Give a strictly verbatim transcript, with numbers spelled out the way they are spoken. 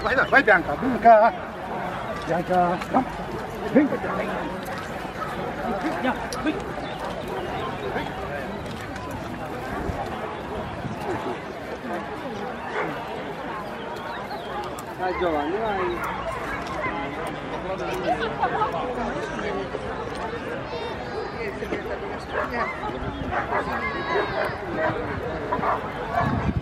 Vai, vai, vai Bianca, Bianca. Bianca, come. Venga. Ja, qui. Dai Giovanni, vai. Grazie,